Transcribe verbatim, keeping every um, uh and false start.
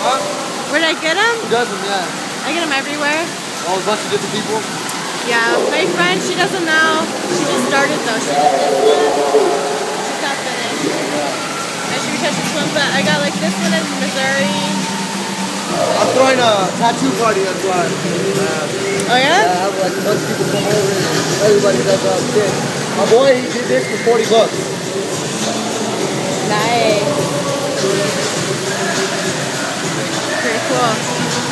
Huh? Where'd I get them? Who does them, yeah. I get them everywhere. All a bunch of different people? Yeah, my friend, she doesn't know. She just started though. She did this one. She's not finished. And she retouched this one, but I got like this one in Missouri. I'm throwing a tattoo party, that's why. Uh, Oh yeah? Yeah, I have like a bunch of people come over and everybody does uh, shit. My boy, he did this for forty bucks. Nice. Pretty cool.